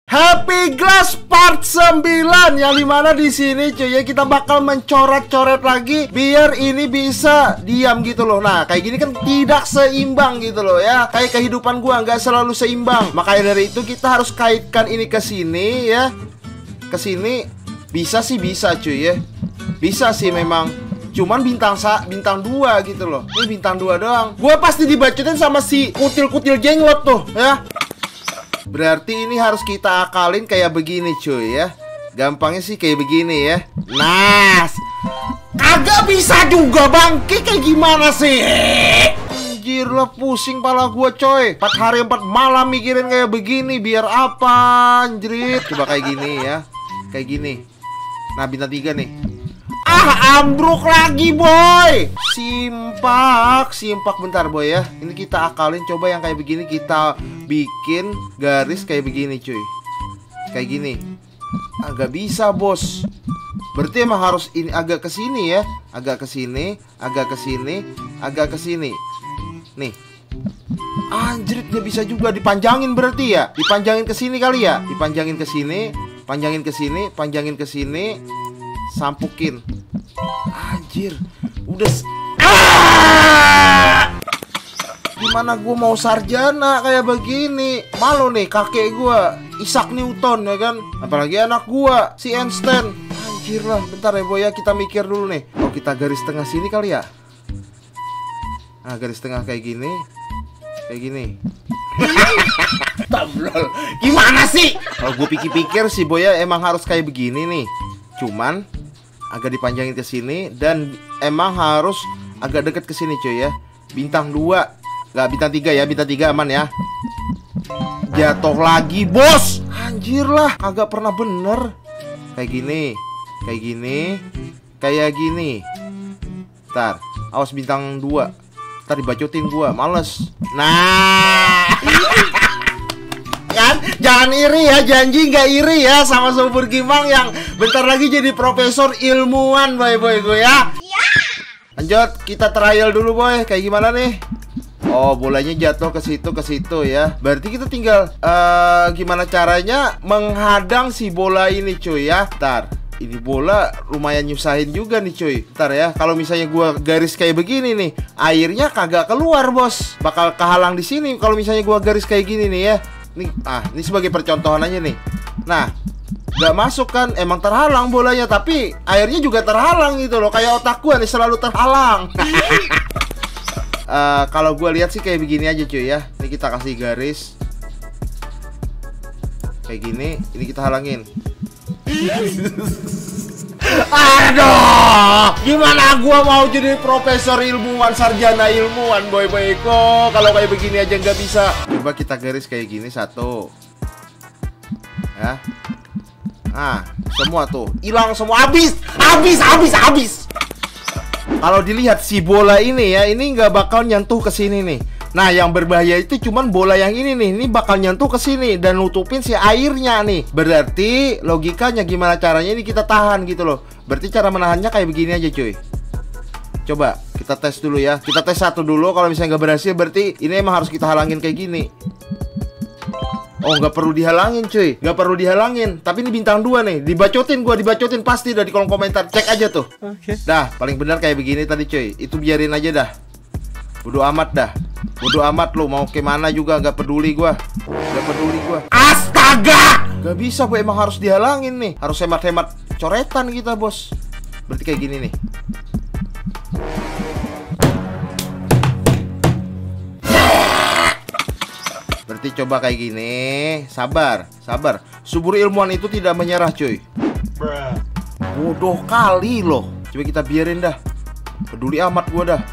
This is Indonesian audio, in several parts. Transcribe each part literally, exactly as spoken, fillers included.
Happy Glass Part sembilan, yang dimana di sini cuy ya kita bakal mencoret-coret lagi biar ini bisa diam gitu loh. Nah kayak gini kan tidak seimbang gitu loh ya. Kayak kehidupan gua nggak selalu seimbang. Makanya dari itu kita harus kaitkan ini ke sini ya. Ke sini bisa sih bisa cuy ya. Bisa sih memang. Cuman bintang sa bintang dua gitu loh. Ini bintang dua doang. Gua pasti dibacotin sama si kutil-kutil jenglot tuh ya. Berarti ini harus kita akalin kayak begini cuy ya. Gampangnya sih kayak begini ya. Nah, kagak bisa juga bangke, kayak gimana sih? Anjir lah, pusing pala gua coy. Empat hari empat malam mikirin kayak begini. Biar apa anjrit? Coba kayak gini ya. Kayak gini. Nah bintang tiga nih. Ah, ambruk lagi boy. Simpak, simpak bentar boy ya. Ini kita akalin, coba yang kayak begini kita bikin garis kayak begini cuy. Kayak gini. Agak bisa bos. Berarti emang harus ini agak ke sini ya. Agak ke sini, agak ke sini, agak ke sini. Nih. Anjrit, gak bisa juga dipanjangin berarti ya. Dipanjangin ke sini kali ya. Dipanjangin ke sini, panjangin ke sini, panjangin ke sini. Sampukin. Anjir. Udah ah! Gimana gue mau sarjana kayak begini? Malu nih kakek gue, Isaac Newton ya kan. Apalagi anak gue, si Einstein. Anjir lah, bentar ya boy ya, kita mikir dulu nih. Oh kita garis tengah sini kali ya. Nah garis tengah kayak gini. Kayak gini. Tablol. Gimana sih? Kalau gue pikir-pikir sih boy ya, emang harus kayak begini nih. Cuman agak dipanjangin ke sini dan emang harus agak deket ke sini cuy ya. Bintang dua, nggak bintang tiga ya, bintang tiga aman ya. Jatuh lagi bos. Anjir lah, agak pernah bener. Kayak gini, kayak gini, kayak gini. Ntar, awas bintang dua. Ntar dibacotin gua, males. Nah. Kan? Jangan iri ya, janji nggak iri ya sama Subur Gimang yang bentar lagi jadi profesor ilmuwan boy boy gue ya. Lanjut, kita trial dulu boy, kayak gimana nih? Oh, bolanya jatuh ke situ ke situ ya. Berarti kita tinggal uh, gimana caranya menghadang si bola ini cuy ya. Ntar, ini bola lumayan nyusahin juga nih cuy. Ntar ya, kalau misalnya gua garis kayak begini nih, airnya kagak keluar bos. Bakal kehalang di sini kalau misalnya gua garis kayak gini nih ya. Nih, ah, ini sebagai percontohan aja nih. Nah, gak masuk kan, emang terhalang bolanya, tapi airnya juga terhalang gitu loh. Kayak otak gua nih selalu terhalang. uh, Kalau gua lihat sih kayak begini aja cuy ya. Ini kita kasih garis kayak gini, ini kita halangin. Aduh, gimana gua mau jadi profesor ilmuwan, sarjana ilmuwan boy boy kok kalau kayak begini aja nggak bisa. Coba kita garis kayak gini satu ya. Nah, semua tuh hilang semua, habis, habis, habis, habis. Kalau dilihat si bola ini ya, ini nggak bakal nyentuh ke sini nih. Nah, yang berbahaya itu cuman bola yang ini nih. Ini bakal nyentuh ke sini dan nutupin si airnya nih. Berarti logikanya gimana caranya ini kita tahan gitu loh. Berarti cara menahannya kayak begini aja cuy. Coba kita tes dulu ya. Kita tes satu dulu. Kalau misalnya nggak berhasil, berarti ini emang harus kita halangin kayak gini. Oh, nggak perlu dihalangin cuy. Nggak perlu dihalangin. Tapi ini bintang dua nih. Dibacotin gua, dibacotin pasti dah di kolom komentar. Cek aja tuh. Oke. Okay. Dah, paling benar kayak begini tadi cuy. Itu biarin aja dah. Bodo amat dah. Bodo amat lo mau kemana juga, nggak peduli gua. Nggak peduli gua. Astaga! Gak bisa bu, emang harus dihalangin nih. Harus hemat-hemat coretan kita bos. Berarti kayak gini nih. Berarti coba kayak gini. Sabar, sabar. Subur ilmuwan itu tidak menyerah cuy. Bodoh kali loh. Coba kita biarin dah. Peduli amat gua dah.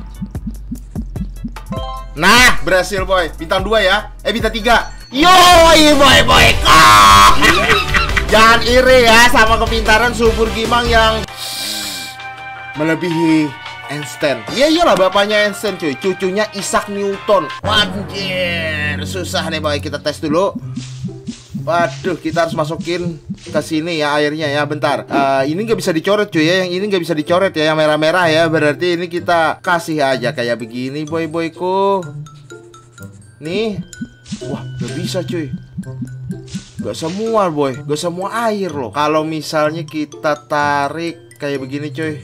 Nah, berhasil boy. Bintang dua ya. Eh, bintang tiga. Yoi boy boy kok. Jangan iri ya sama kepintaran Subur Gimang yang melebihi Einstein. Iya iyalah, bapaknya Einstein cuy. Cucunya Isaac Newton. Anjir, susah nih boy. Kita tes dulu. Waduh, kita harus masukin ke sini ya airnya ya. Bentar. Uh, ini nggak bisa dicoret cuy ya. Yang ini nggak bisa dicoret ya. Yang merah-merah ya. Berarti ini kita kasih aja kayak begini boy boyku. Nih. Wah, gak bisa cuy. Gak semua boy, gak semua air loh. Kalau misalnya kita tarik kayak begini cuy,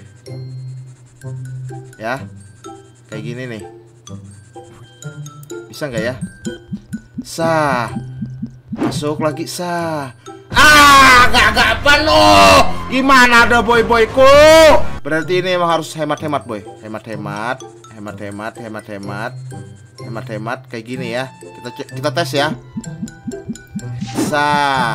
ya, kayak gini nih, bisa nggak ya? Sah, masuk lagi sah. Ah, gak gak penuh. Gimana ada boy-boyku? Berarti ini emang harus hemat-hemat boy. Hemat-hemat, hemat-hemat, hemat-hemat, hemat-hemat kayak gini ya. Kita kita tes ya. Sah,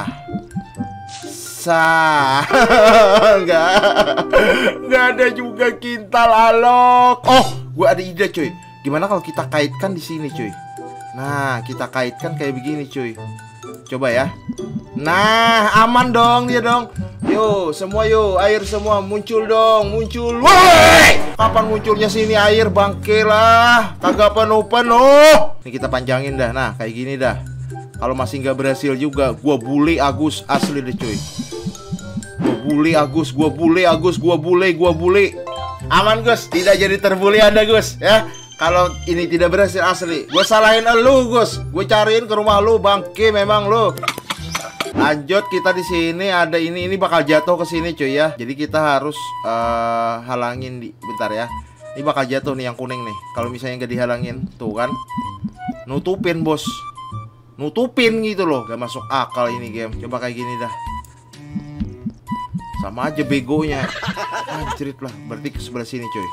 sah. Enggak, enggak ada juga kintal alok. Oh, gua ada ide cuy. Gimana kalau kita kaitkan di sini cuy? Nah, kita kaitkan kayak begini cuy. Coba ya. Nah, aman dong dia dong. Yo, semua yo, air semua muncul dong, muncul. Woi! Kapan munculnya sini air bangke lah? Kagak penuh-penuh. Nih kita panjangin dah. Nah, kayak gini dah. Kalau masih nggak berhasil juga, gua bully Agus asli deh cuy. Gua bully Agus, gua bully Agus, gua bully, gua bully. Aman Gus, tidak jadi terbully Anda Gus ya. Kalau ini tidak berhasil asli, gue salahin elu Gus. Gue cariin ke rumah lu bangke memang lu. Lanjut kita di sini ada ini ini bakal jatuh ke sini cuy ya. Jadi kita harus uh, halangin di bentar ya. Ini bakal jatuh nih yang kuning nih. Kalau misalnya nggak dihalangin, tuh kan, nutupin bos, nutupin gitu loh. Gak masuk akal ini game. Coba kayak gini dah. Sama aja begonya. Anjrit lah. Berarti ke sebelah sini cuy.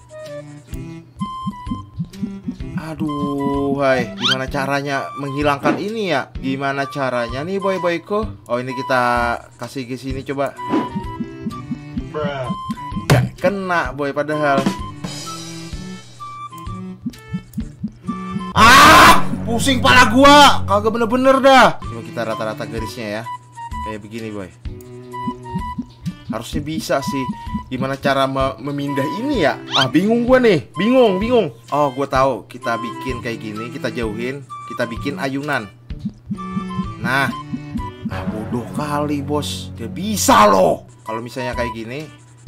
Aduh, hai, gimana caranya menghilangkan ini ya? Gimana caranya nih boy-boyku? Oh, ini kita kasih ke sini coba. Gak kena boy padahal. Ah, pusing pala gua. Kagak bener-bener dah. Coba kita rata-rata garisnya ya. Kayak begini boy. Harusnya bisa sih. Gimana cara me memindah ini ya? Ah, bingung gua nih. Bingung, bingung. Oh, gua tahu. Kita bikin kayak gini, kita jauhin, kita bikin ayunan. Nah. Ah, bodoh kali, bos. Gak bisa loh. Kalau misalnya kayak gini.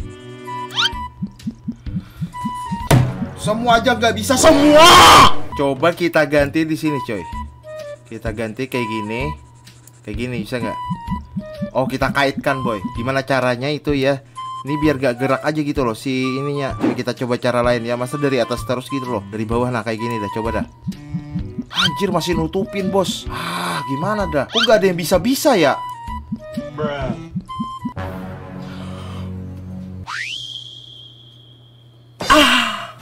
Semua aja gak bisa semua. Coba kita ganti di sini, coy. Kita ganti kayak gini. Kayak gini bisa nggak? Oh, kita kaitkan, boy. Gimana caranya itu ya? Ini biar gak gerak aja gitu loh si ininya. Coba kita coba cara lain ya. Masa dari atas terus gitu loh. Dari bawah nah kayak gini dah. Coba dah. Anjir masih nutupin bos. Ah gimana dah. Kok gak ada yang bisa-bisa ya? Ah.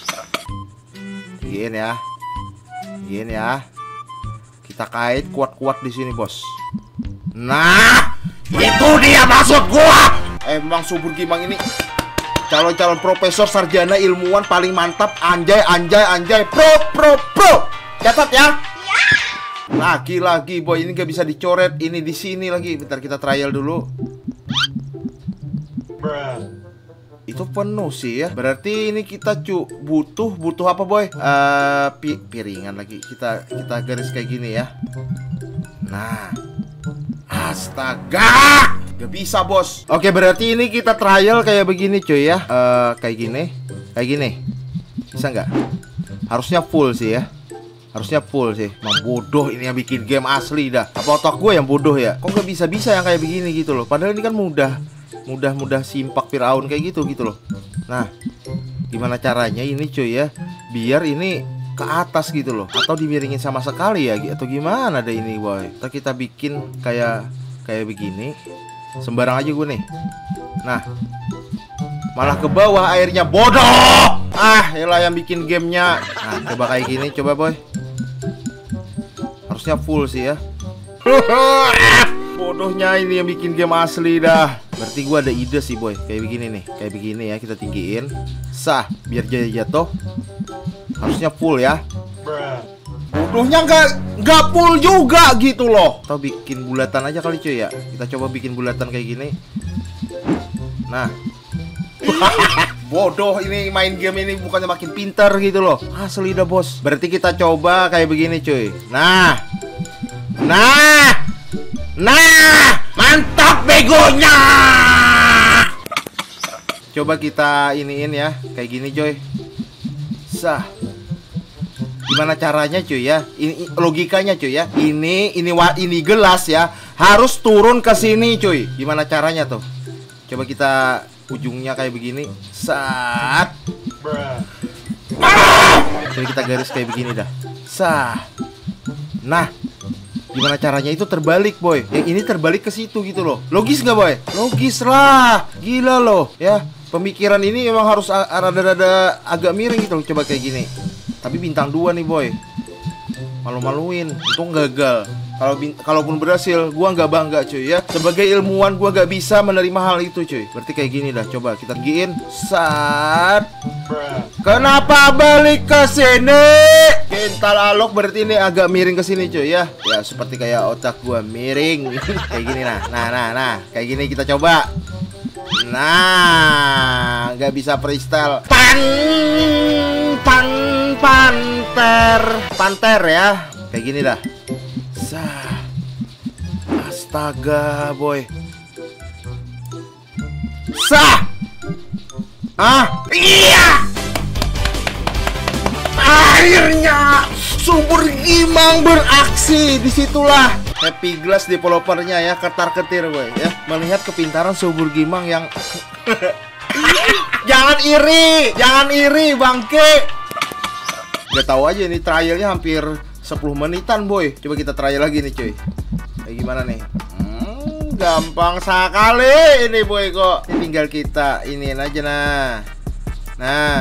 Gini ya. Gini ya. Kita kait kuat-kuat di sini bos. Nah, itu dia maksud gua. Emang subur gimang ini calon-calon profesor sarjana ilmuwan paling mantap. Anjay, anjay, anjay. Pro, pro, pro. Catat ya. Lagi-lagi boy, ini gak bisa dicoret. Ini di sini lagi. Bentar kita trial dulu. Itu penuh sih ya. Berarti ini kita cu butuh butuh apa boy? Uh, pi piringan lagi. Kita kita garis kayak gini ya. Nah. Astaga. Gak bisa bos. Oke berarti ini kita trial kayak begini cuy ya. uh, Kayak gini. Kayak gini. Bisa nggak? Harusnya full sih ya. Harusnya full sih. Emang bodoh ini yang bikin game asli dah. Apa otak gue yang bodoh ya? Kok nggak bisa-bisa yang kayak begini gitu loh? Padahal ini kan mudah. Mudah-mudah simpak Firaun kayak gitu gitu loh. Nah gimana caranya ini cuy ya? Biar ini ke atas gitu loh. Atau dimiringin sama sekali ya. Atau gimana deh ini boy. Ntar kita bikin kayak Kayak begini. Sembarang aja gue nih. Nah malah ke bawah airnya. Bodoh. Ah yalah yang bikin gamenya. Nah coba kayak gini. Coba boy. Harusnya full sih ya. Bodohnya ini yang bikin game asli dah. Berarti gue ada ide sih boy. Kayak begini nih. Kayak begini ya. Kita tinggiin. Sah. Biar jadi jatuh. Harusnya full ya. Bodohnya nggak nggak full juga gitu loh. Atau bikin bulatan aja kali cuy ya. Kita coba bikin bulatan kayak gini. Nah. Bodoh ini main game ini bukannya makin pintar gitu loh. Asli dah bos. Berarti kita coba kayak begini cuy. Nah. Nah. Nah. Mantap begonya. Coba kita iniin ya. Kayak gini coy. Sah. Gimana caranya cuy ya? Ini logikanya cuy ya. Ini ini ini gelas ya harus turun ke sini cuy. Gimana caranya tuh? Coba kita ujungnya kayak begini. Saat. Jadi kita garis kayak begini dah. Sah. Nah, gimana caranya itu terbalik boy? Yang ini terbalik ke situ gitu loh. Logis nggak boy? Logis lah. Gila loh ya. Pemikiran ini emang harus rada-rada agak miring gitu loh. Coba kayak gini. Tapi bintang dua nih boy. Malu-maluin. Untung gagal. Kalau kalaupun berhasil, gua nggak bangga cuy ya. Sebagai ilmuwan gua nggak bisa menerima hal itu cuy. Berarti kayak gini dah. Coba kita giin. Saat. Kenapa balik ke sini? Kental alok berarti ini agak miring ke sini cuy ya. Ya seperti kayak otak gua miring. Kayak gini nah. Nah nah nah. Kayak gini kita coba. Nah, nggak bisa freestyle. Pan, pan, panter, panter ya. Kayak gini dah. Sah. Astaga, boy. Sah. Ah, iya. Akhirnya Subur Gimang beraksi. Disitulah Happy Glass developernya ya ketar-ketir boy ya melihat kepintaran Subur Gimang yang jangan iri, jangan iri bangke. Gak tahu aja ini trialnya hampir sepuluh menitan boy. Coba kita trial lagi nih cuy. Kayak gimana nih? Hmm, gampang sekali ini boy kok. Ini tinggal kita iniin aja nah. Nah.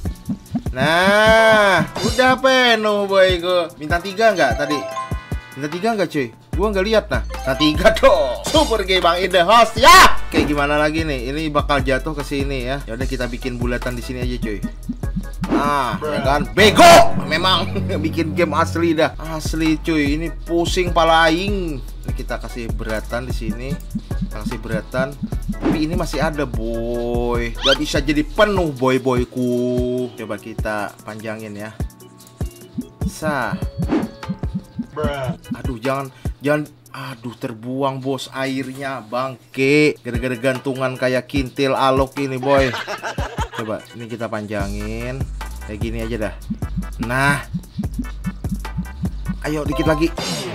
Nah, udah penuh boy kok. Bintang tiga nggak tadi? Bintang tiga nggak cuy? Gua nggak lihat nah. Bintang tiga dong. Super Gimang in the house ya. Kayak gimana lagi nih? Ini bakal jatuh ke sini ya. Ya udah kita bikin bulatan di sini aja cuy. Ah, ya kan? Bego. Memang bikin game asli dah. Asli cuy. Ini pusing pala aing. Ini kita kasih beratan di sini. Kita kasih beratan. Tapi ini masih ada boy. Gak bisa jadi penuh boy boyku. Coba kita panjangin ya. Sah. Aduh jangan jangan. Aduh terbuang bos airnya bangke. Gara-gara gantungan kayak kintil alok ini boy. Coba ini kita panjangin. Kayak gini aja dah. Nah. Ayo dikit lagi.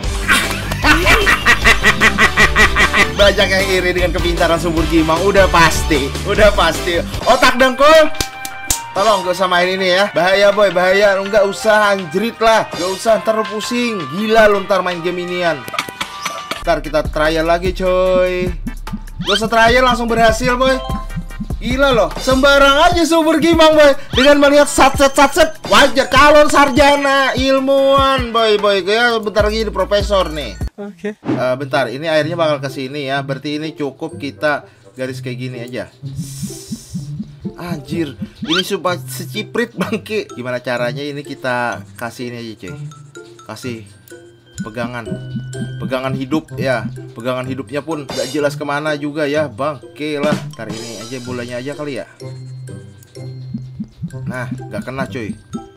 Banyak yang iri dengan kepintaran Subur Gimang. Udah pasti. Udah pasti. Otak dengkul. Tolong gak usah main ini ya. Bahaya boy, bahaya. Nggak usah anjrit lah. Gak usah ntar lu pusing. Gila lu ntar main game inian. Ntar kita trial lagi coy. Gak usah trial langsung berhasil boy. Gila loh. Sembarang aja Subur Gimang boy. Dengan melihat satset-satset. Wajar calon sarjana ilmuwan boy boy. Kayak bentar lagi di profesor nih. Oke. Okay. Uh, bentar, ini airnya bakal ke sini ya. Berarti ini cukup kita garis kayak gini aja. Anjir, ini supaya seciprit bangke. Gimana caranya ini kita kasih ini aja cuy. Kasih pegangan. Pegangan hidup ya. Pegangan hidupnya pun gak jelas kemana juga ya. Bangke lah. Ntar ini aja bolanya aja kali ya. Nah, gak kena cuy.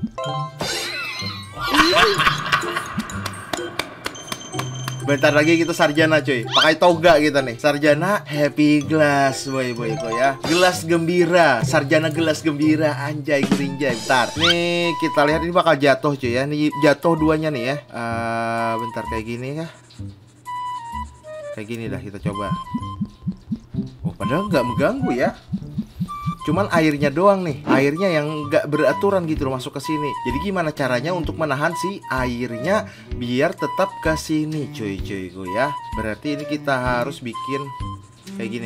Bentar lagi kita sarjana cuy. Pakai toga kita nih. Sarjana Happy Glass boy boy kok ya. Gelas gembira. Sarjana gelas gembira. Anjay gerinjay. Bentar. Nih kita lihat ini bakal jatuh cuy ya. Nih jatuh duanya nih ya. uh, Bentar kayak gini ya. Kayak gini dah kita coba. Oh padahal nggak mengganggu ya. Cuman airnya doang nih. Airnya yang nggak beraturan gitu loh masuk ke sini. Jadi gimana caranya untuk menahan si airnya biar tetap ke sini cuy cuy gue ya. Berarti ini kita harus bikin kayak gini.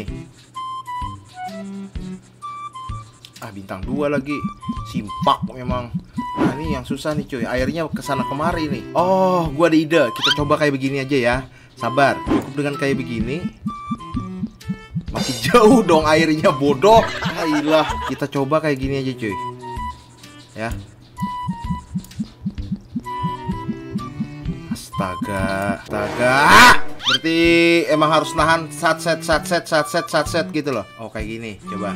Ah bintang dua lagi. Simpak memang. Nah ini yang susah nih cuy. Airnya kesana kemari nih. Oh gua ada ide. Kita coba kayak begini aja ya. Sabar. Cukup dengan kayak begini. Makin jauh dong airnya bodoh. Ayolah, kita coba kayak gini aja cuy. Ya. Astaga, astaga. Berarti emang harus nahan sat set sat set sat set sat set gitu loh. Oh kayak gini, coba.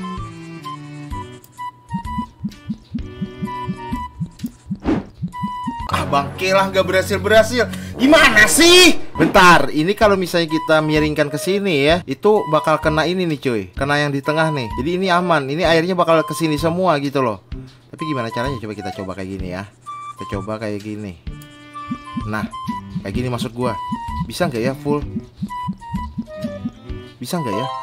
Ah bangke lah, gak berhasil-berhasil. Gimana sih? Bentar, ini kalau misalnya kita miringkan ke sini ya, itu bakal kena ini nih cuy. Kena yang di tengah nih. Jadi ini aman. Ini airnya bakal ke sini semua gitu loh. Tapi gimana caranya? Coba kita coba kayak gini ya. Kita coba kayak gini. Nah, kayak gini maksud gua. Bisa nggak ya full? Bisa nggak ya?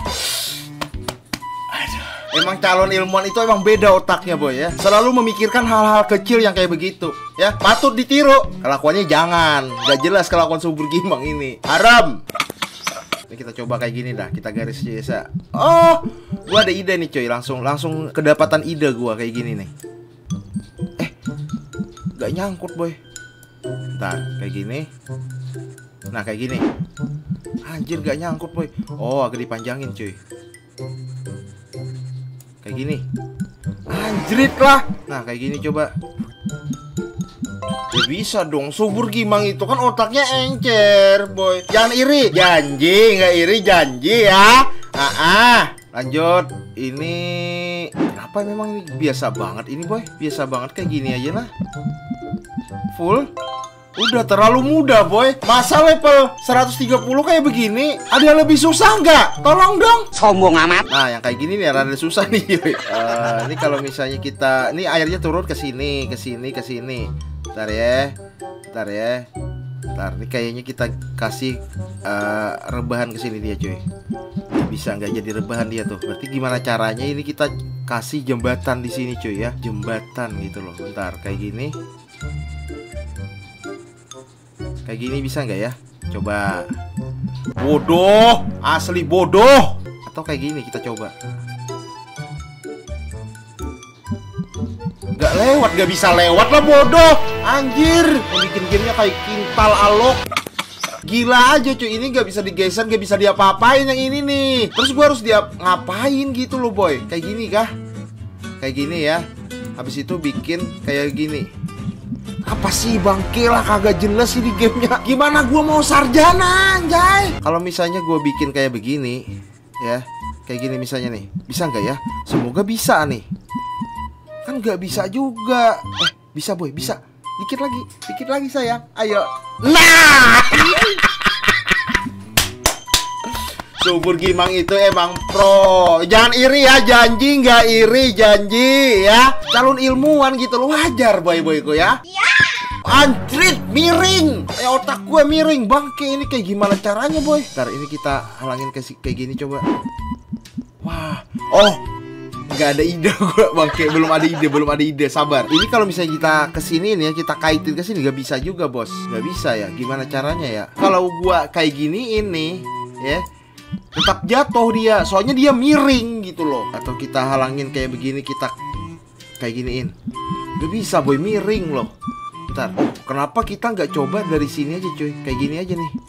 Aduh. Emang calon ilmuwan itu emang beda otaknya boy ya. Selalu memikirkan hal-hal kecil yang kayak begitu ya. Patut ditiru. Kelakuannya jangan. Gak jelas kelakuan subur gimang ini. Haram. Ini kita coba kayak gini dah. Kita garis biasa. Oh, gua ada ide nih coy. Langsung langsung kedapatan ide gua kayak gini nih. Eh, gak nyangkut boy. Bentar, kayak gini. Nah kayak gini. Anjir gak nyangkut boy. Oh agak dipanjangin cuy. Kayak gini. Anjrit lah. Nah kayak gini coba. Ya bisa dong. Subur gimang itu kan otaknya encer boy. Jangan iri. Janji gak iri janji ya. Ah, ah. Lanjut. Ini apa memang ini biasa banget ini boy. Biasa banget kayak gini aja lah. Full. Udah terlalu mudah boy. Masa level seratus tiga puluh kayak begini? Ada yang lebih susah nggak? Tolong dong. Sombong amat. Nah yang kayak gini nih rada susah nih. uh, Ini kalau misalnya kita, ini airnya turun ke sini, ke sini, ke sini. Bentar ya. Bentar ya. Bentar, ini kayaknya kita kasih uh, rebahan ke sini dia cuy. Bisa nggak jadi rebahan dia tuh? Berarti gimana caranya ini kita kasih jembatan di sini cuy ya? Jembatan gitu loh. Bentar kayak gini. Kayak gini bisa nggak ya? Coba. Bodoh, asli bodoh. Atau kayak gini kita coba. Nggak lewat, nggak bisa lewat lah bodoh. Anjir, mau bikin gamenya kayak kintal alok. Gila aja cuy, ini nggak bisa digeser, nggak bisa diapa-apain yang ini nih. Terus gue harus dia ngapain gitu loh boy? Kayak gini kah? Kayak gini ya. Habis itu bikin kayak gini. Apa sih bangke lah, kagak jelas ini gamenya. Gimana gua mau sarjana anjay? Kalau misalnya gua bikin kayak begini ya, kayak gini misalnya nih, bisa nggak ya? Semoga bisa nih. Kan nggak bisa juga. Eh bisa boy, bisa. Dikit lagi, dikit lagi sayang. Ayo. Nah, subur gimang itu emang pro. Jangan iri ya, janji nggak iri, janji ya. Calon ilmuwan gitu loh, wajar boy-boyku ya. Anjrit, miring. Eh otak gue miring bangke. Ini kayak gimana caranya boy? Ntar ini kita halangin ke kayak gini coba. Wah, oh nggak ada ide gue bangke. Belum ada ide, belum ada ide. Sabar. Ini kalau misalnya kita kesini nih ya, kita kaitin ke sini nggak bisa juga bos. Nggak bisa ya. Gimana caranya ya? Kalau gue kayak gini ini ya, tetap jatuh dia. Soalnya dia miring gitu loh. Atau kita halangin kayak begini, kita kayak giniin. Gak bisa boy, miring loh. Bentar. Oh, kenapa kita nggak coba dari sini aja cuy? Kayak gini aja nih.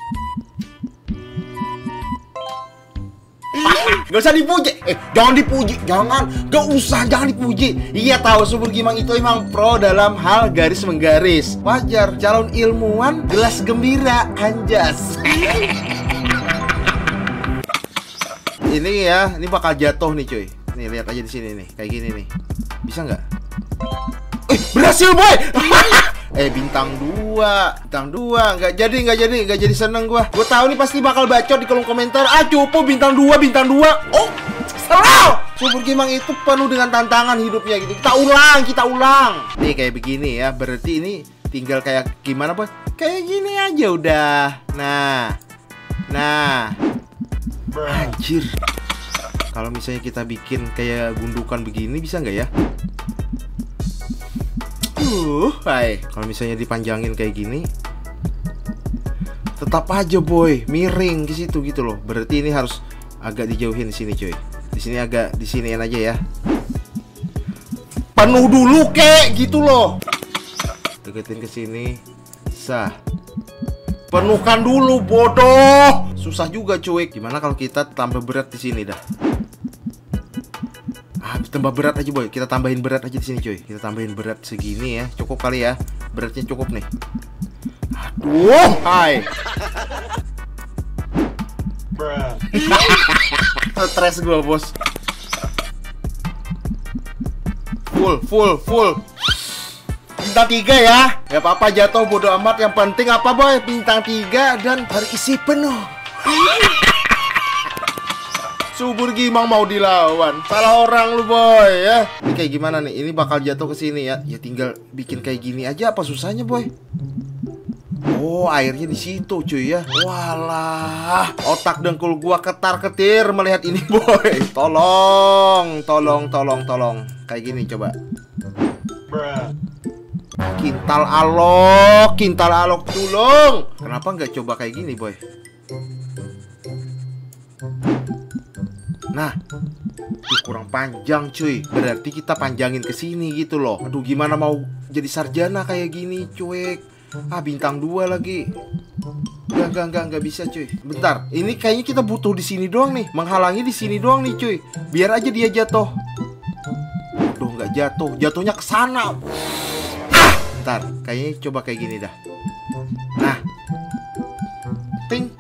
Gak usah dipuji. Eh, jangan dipuji. Jangan. Gak usah, jangan dipuji. Iya tahu subur gimang itu emang pro dalam hal garis menggaris. Wajar. Calon ilmuwan gelas gembira. Anjas. Ini ya, ini bakal jatuh nih cuy. Nih lihat aja di sini nih, kayak gini nih. Bisa nggak? Eh, berhasil boy. Eh bintang dua, bintang dua, nggak jadi, nggak jadi, nggak jadi seneng gua. Gua tahu nih pasti bakal bacot di kolom komentar. Ah cupu bintang dua, bintang dua. Oh, salah. Subur gimang itu penuh dengan tantangan hidupnya gitu. Kita ulang, kita ulang. Nih kayak begini ya. Berarti ini tinggal kayak gimana boy? Kayak gini aja udah. Nah, nah. Anjir. Kalau misalnya kita bikin kayak gundukan begini bisa nggak ya? Uh, hai. Kalau misalnya dipanjangin kayak gini, tetap aja boy, miring ke situ gitu loh. Berarti ini harus agak dijauhin di sini coy. Di sini agak di siniin aja ya. Penuh dulu kek gitu loh. Deketin ke sini. Sah. Penuhkan dulu bodoh. Susah juga cuy. Gimana kalau kita tambah berat di sini dah? Ah, tambah berat aja boy. Kita tambahin berat aja di sini cuy. Kita tambahin berat segini ya. Cukup kali ya. Beratnya cukup nih. Aduh, hai. Stres gue bos. Full, full, full. Bintang tiga ya. Gak apa-apa jatuh bodo amat. Yang penting apa boy? Bintang tiga dan terisi penuh. Subur Gimang mau dilawan. Salah orang lu boy ya. Ini kayak gimana nih? Ini bakal jatuh ke sini ya. Ya tinggal bikin kayak gini aja, apa susahnya boy? Oh, airnya di situ cuy ya. Walah, otak dengkul gua ketar-ketir melihat ini boy. Tolong, tolong, tolong, tolong. Kayak gini coba. Kintal alok, kintal alok, tulung. Kenapa nggak coba kayak gini boy? Nah, itu kurang panjang cuy. Berarti kita panjangin ke sini gitu loh. Aduh, gimana mau jadi sarjana kayak gini cuy. Ah, bintang dua lagi. Enggak, enggak, enggak, enggak bisa cuy. Bentar, ini kayaknya kita butuh di sini doang nih. Menghalangi di sini doang nih cuy. Biar aja dia jatuh. Aduh, nggak jatuh. Jatuhnya ke sana. Ah, bentar, kayaknya coba kayak gini dah. Nah. Ting.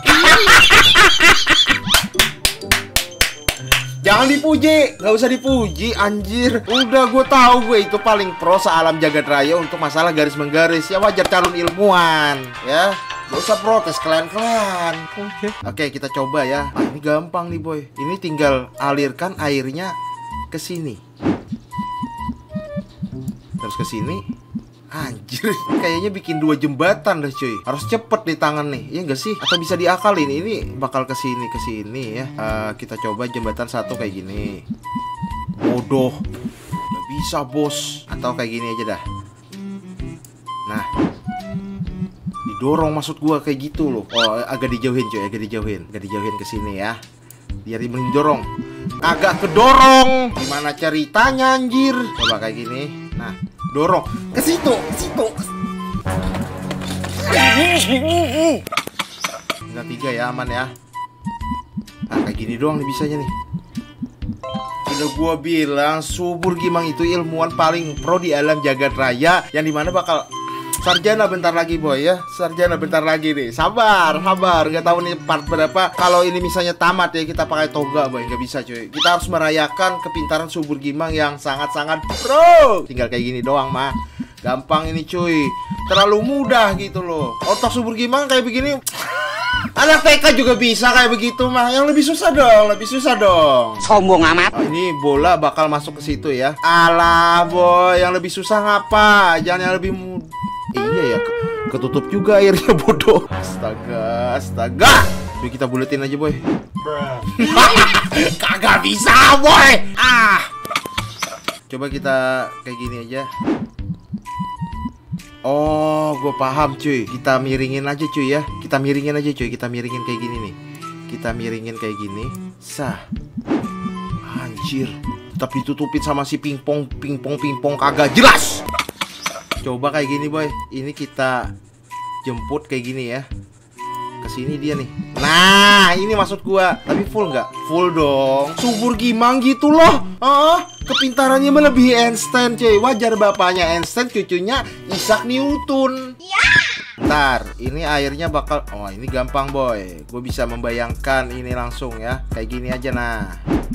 Jangan dipuji, nggak usah dipuji, anjir. Udah gue tahu gue itu paling pro sealam jagat raya untuk masalah garis menggaris. Ya wajar calon ilmuwan, ya. Gak usah protes kalian-kalian. Oke, okay. Oke, kita coba ya. Ah, ini gampang nih boy. Ini tinggal alirkan airnya ke sini. Terus ke sini. Anjir, kayaknya bikin dua jembatan dah cuy. Harus cepet di tangan nih, ya enggak sih? Atau bisa diakalin, ini bakal kesini kesini ya. uh, Kita coba jembatan satu kayak gini. Bodoh, nggak bisa bos. Atau kayak gini aja dah. Nah, didorong maksud gua kayak gitu loh. Oh, agak dijauhin cuy, agak dijauhin. Agak dijauhin ke sini ya. Biar mendorong. Agak kedorong. Gimana ceritanya anjir? Coba kayak gini. Nah, dorong ke situ, ke situ. Tinggal tiga ya, aman ya. Nah, kayak gini doang nih bisanya nih. Udah gua bilang Subur Gimang itu ilmuwan paling pro di alam jagat raya, yang dimana bakal sarjana bentar lagi boy ya. Sarjana bentar lagi nih. Sabar, sabar. Gak tahu nih part berapa. Kalau ini misalnya tamat ya, kita pakai toga boy. Gak bisa cuy. Kita harus merayakan kepintaran Subur Gimang yang sangat-sangat pro. Tinggal kayak gini doang mah. Gampang ini cuy. Terlalu mudah gitu loh. Otak Subur Gimang kayak begini. Anak T K juga bisa kayak begitu mah. Yang lebih susah dong, lebih susah dong. Sombong amat. Oh, ini bola bakal masuk ke situ ya. Alah boy, yang lebih susah ngapa? Jangan yang lebih mudah. Iya ya, ketutup juga airnya bodoh. Astaga, astaga. Yuk kita buletin aja boy. Kagak bisa boy. Ah. Coba kita kayak gini aja. Oh, gue paham cuy. Kita miringin aja cuy ya. Kita miringin aja cuy. Kita miringin kayak gini nih. Kita miringin kayak gini. Sah. Anjir. Tapi ditutupin sama si pingpong, pingpong, pingpong kagak jelas. Coba kayak gini boy. Ini kita jemput kayak gini ya. Kesini dia nih. Nah, ini maksud gua. Tapi full nggak? Full dong. Subur Gimang gitu loh. Oh, kepintarannya melebihi Einstein cuy. Wajar bapaknya Einstein, cucunya Isaac Newton. Ntar, ini airnya bakal. Oh, ini gampang boy. Gue bisa membayangkan ini langsung ya. Kayak gini aja nah.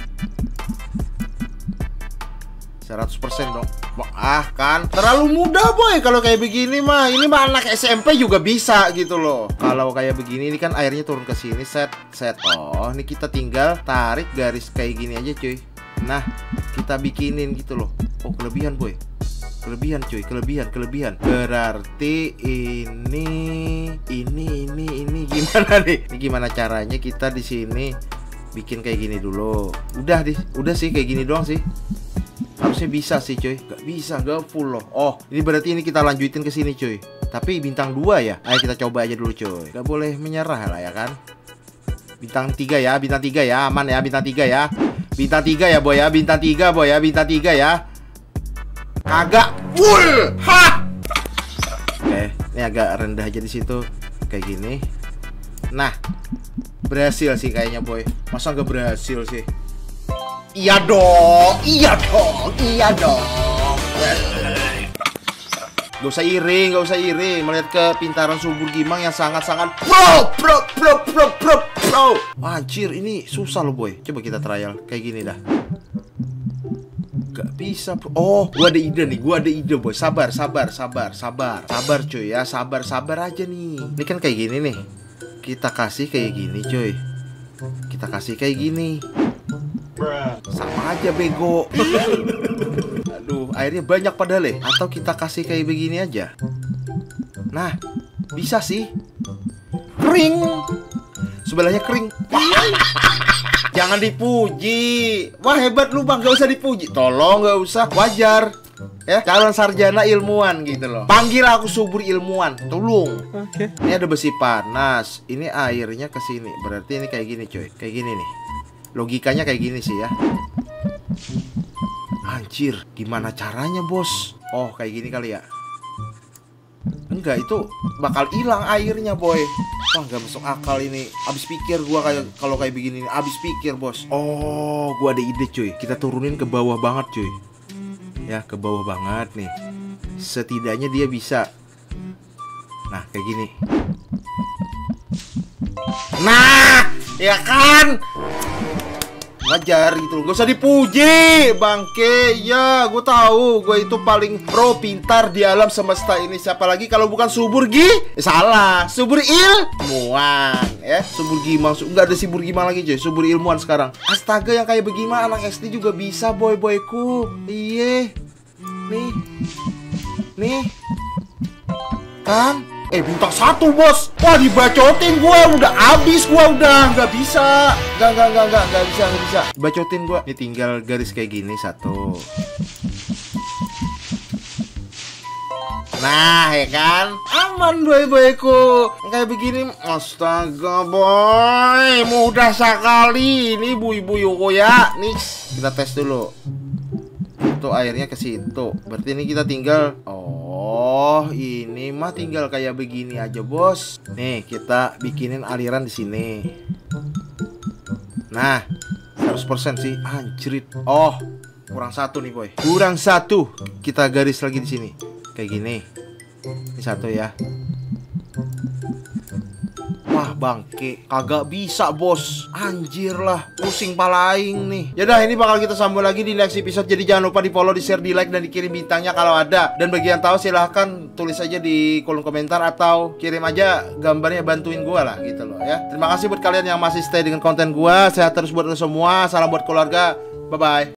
seratus persen dong. Ah kan, terlalu mudah boy kalau kayak begini mah. Ini mah anak S M P juga bisa gitu loh. Kalau kayak begini ini kan airnya turun ke sini, set set. Oh, ini kita tinggal tarik garis kayak gini aja cuy. Nah, kita bikinin gitu loh. Oh, kelebihan boy. Kelebihan cuy, kelebihan, kelebihan. Berarti ini ini ini ini gimana nih? Ini gimana caranya kita di sini bikin kayak gini dulu. Udah di, udah sih kayak gini doang sih. Harusnya bisa sih cuy. Gak bisa, gak full loh. Oh, ini berarti ini kita lanjutin ke sini cuy. Tapi bintang dua ya. Ayo kita coba aja dulu cuy. Gak boleh menyerah lah ya kan. Bintang tiga ya, bintang tiga ya. Aman ya, bintang tiga ya. Bintang tiga ya boy ya, bintang tiga boy ya, bintang tiga ya. Kagak full. Ha. Oke, ini agak rendah aja di situ. Kayak gini. Nah, berhasil sih kayaknya boy. Masa gak berhasil sih? Iya dong, iya dong, iya dong. Gak usah iri, gak usah iri melihat kepintaran Subur Gimang yang sangat-sangat pro, pro, pro, pro, pro, pro. Anjir, ini susah loh boy. Coba kita trial kayak gini dah. Gak bisa bro. Oh, gua ada ide nih, gua ada ide boy. Sabar, sabar, sabar, sabar. Sabar cuy ya, sabar, sabar aja nih. Ini kan kayak gini nih. Kita kasih kayak gini cuy. kita kasih kayak gini. Sama aja bego. Aduh, airnya banyak padahal ya. Atau kita kasih kayak begini aja. Nah, bisa sih. Kering. Sebelahnya kering. Jangan dipuji. Wah hebat lu bang, gak usah dipuji. Tolong gak usah, wajar. Ya, calon sarjana ilmuwan gitu loh. Panggil aku subur ilmuwan, tolong. Oke. Okay. Ini ada besi panas. Ini airnya ke sini. Berarti ini kayak gini coy. Kayak gini nih. Logikanya kayak gini sih ya. Anjir, gimana caranya bos? Oh kayak gini kali ya. Enggak, itu bakal hilang airnya boy. Wah gak masuk akal ini. Abis pikir gua kayak kalau kayak begini. Abis pikir bos. Oh gua ada ide cuy. Kita turunin ke bawah banget cuy. Ya ke bawah banget nih. Setidaknya dia bisa. Nah kayak gini. Nah ya kan, wajar gitu loh. Gak usah dipuji bangke. Ya gue tahu gue itu paling pro pintar di alam semesta ini. Siapa lagi kalau bukan subur gi? Eh, salah, subur ilmuwan. Ya subur gimang. Nggak ada subur gimang lagi coy. Subur ilmuwan sekarang. Astaga, yang kayak begini anak S D juga bisa boy boyku. Iye. Nih. Nih. Kan? Eh bintang satu bos. Wah dibacotin gua. Udah habis gua udah. Nggak bisa. Nggak nggak nggak nggak nggak bisa nggak bisa. Bacotin gua. Ini tinggal garis kayak gini satu. Nah ya kan. Aman boy boyku. Kayak begini. Astaga boy. Mudah sekali. Ini bui-bui ya. Nih kita tes dulu. Itu airnya ke situ. Berarti ini kita tinggal. Oh, ini mah tinggal kayak begini aja, bos. Nih, kita bikinin aliran di sini. Nah, seratus persen sih. Anjrit. Oh, kurang satu nih, boy. Kurang satu. Kita garis lagi di sini. Kayak gini. Ini satu ya. Wah bangke, kagak bisa bos. Anjir lah, pusing pala aing nih. Yaudah, ini bakal kita sambung lagi di next episode. Jadi jangan lupa di follow, di share, di like, dan dikirim bintangnya kalau ada. Dan bagi yang tahu silahkan tulis aja di kolom komentar. Atau kirim aja gambarnya, bantuin gua lah gitu loh ya. Terima kasih buat kalian yang masih stay dengan konten gua. Sehat terus buat lo semua. Salam buat keluarga. Bye bye.